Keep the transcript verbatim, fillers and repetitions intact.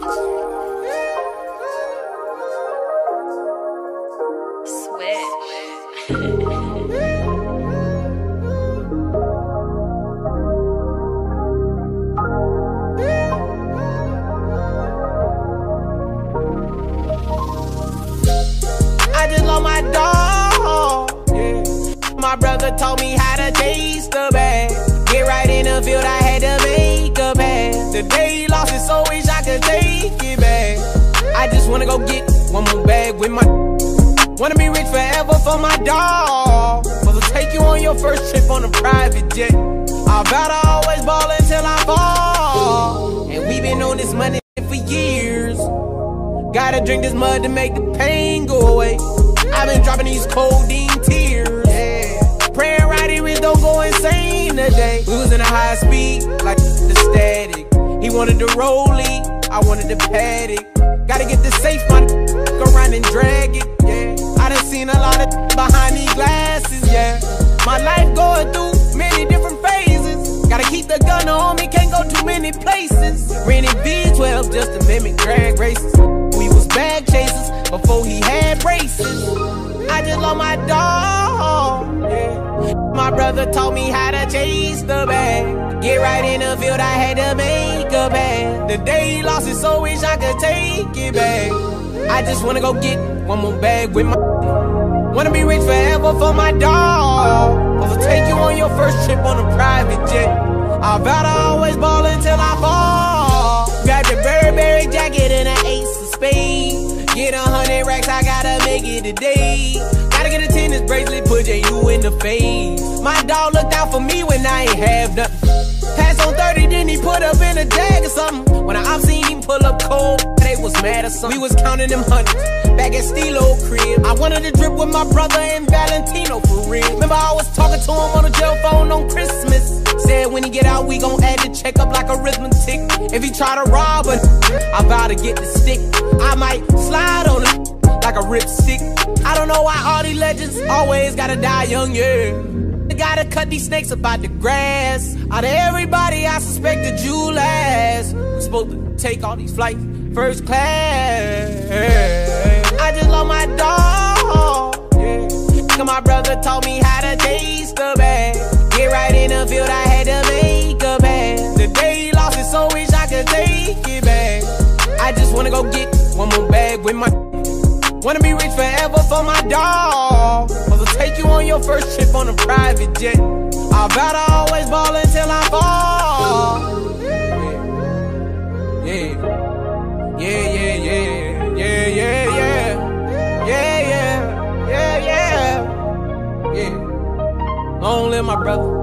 My dog, yeah. My brother taught me how to taste the bag. Get right in the field, I had to make a pass. The day he lost it, so wish I could take it back. I just wanna go get one more bag with my. Wanna be rich forever for my dog. Supposed to take you on your first trip on a private jet. I vow to always ball until I fall. And we been on this money for years. Gotta drink this mud to make the pain go away. I've been dropping these codeine tears, yeah. Praying right here it don't go insane today. We was in a high speed, like the static. He wanted the rollie, I wanted the paddock. Gotta get the safe, my go around and drag it, yeah. I done seen a lot of behind these glasses, yeah. My life going through many different phases. Gotta keep the gun on me, can't go too many places. Rented V twelve just to mimic drag races. We was bag chasers before he had braces. I just love my dog, yeah. My brother taught me how to chase the bag. Get right in the field, I had to make a pass. The day he lost it, so wish I could take it back. I just wanna go get one more bag with my. Wanna be rich forever for my dog. Supposed to take you on your first trip on a private jet. I vow to always ball until I fall. Grab the Burberry jacket and an ace of spades. Get a hundred racks, I gotta make it today. Gotta get a tennis bracelet, put J U in the face. My dog looked out for me when I ain't have nothing. Pass on thirty, then he put up in a jag or something. When I seen him pull up cold, they was mad or something. We was counting them hundreds, back at Stilo crib. I wanted to drip with my brother and Valentino for real. Remember I was talking to him on the jail phone on Christmas. Said when he get out, we gon' add the check up like arithmetic. If he try to rob her, I vow to get the stick. I might slide on it like a ripstick. I don't know why all these legends always gotta die young, yeah. I gotta cut these snakes up out the grass. Out of everybody, I suspected you last. We supposed to take all these flights first class. I just love my dog, yeah. Cause my brother taught me how to taste the bag. Get right in the field, I had to make a pass. The day he lost it, so wish I could take it back. I just wanna go get one more bag with my. Wanna be rich forever for my dog. Supposed to take you on your first trip on a private jet. I vow to always ball until I fall. Yeah, yeah, yeah, yeah, yeah, yeah, yeah, yeah, yeah, yeah, yeah, yeah. Long live my brother.